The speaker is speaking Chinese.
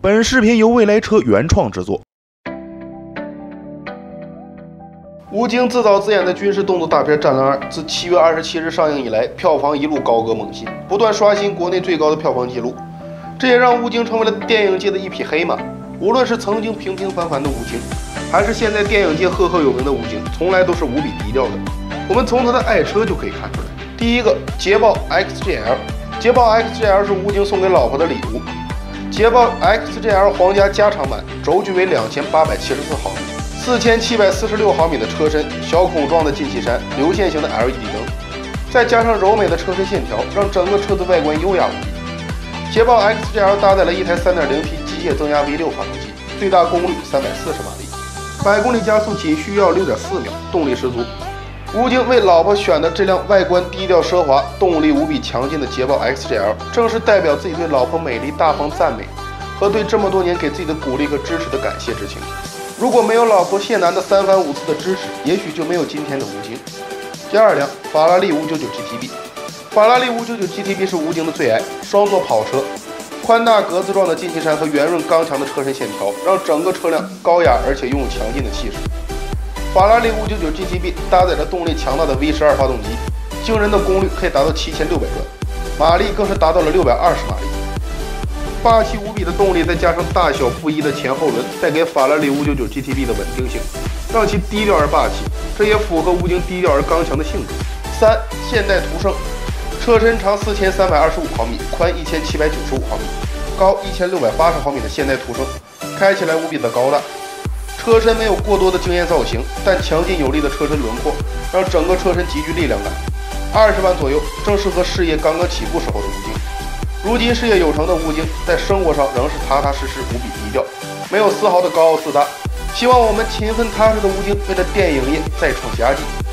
本视频由未来车原创制作。吴京自导自演的军事动作大片《战狼2》自7月27日上映以来，票房一路高歌猛进，不断刷新国内最高的票房纪录。这也让吴京成为了电影界的一匹黑马。无论是曾经平平凡凡的吴京，还是现在电影界赫赫有名的吴京，从来都是无比低调的。我们从他的爱车就可以看出来。第一个，捷豹 XJL。捷豹 XJL 是吴京送给老婆的礼物。捷豹 XJL 皇家加长版，轴距为2874毫米，4746毫米的车身，小孔状的进气扇，流线型的 LED 灯，再加上柔美的车身线条，让整个车子外观优雅无比。捷豹 XJL 搭载了一台 3.0T 机械增压 V6 发动机，最大功率340马力，100公里加速仅需要6.4秒，动力十足。吴京为老婆选的这辆外观低调奢华、动力无比强劲的捷豹 XJL， 正是代表自己对老婆美丽大方赞美和对这么多年给自己的鼓励和支持的感谢之情。如果没有老婆谢楠的3番5次的支持，也许就没有今天的吴京。第二辆，法拉利599 GTB。法拉利599 GTB 是吴京的最爱，双座跑车，宽大格子状的进气扇和圆润刚强的车身线条，让整个车辆高雅而且拥有强劲的气势。法拉利599 GTB 搭载着动力强大的 V12 发动机，惊人的功率可以达到7600转，马力更是达到了620马力。霸气无比的动力，再加上大小不一的前后轮，带给法拉利599 GTB 的稳定性，让其低调而霸气，这也符合吴京低调而刚强的性格。3. 现代途胜。车身长4325毫米，宽1795毫米，高1680毫米的现代途胜，开起来无比的高大。车身没有过多的惊艳造型，但强劲有力的车身轮廓让整个车身极具力量感。20万左右，正适合事业刚刚起步时候的吴京。如今事业有成的吴京，在生活上仍是踏踏实实，无比低调，没有丝毫的高傲自大。希望我们勤奋踏实的吴京，为了电影业再创佳绩。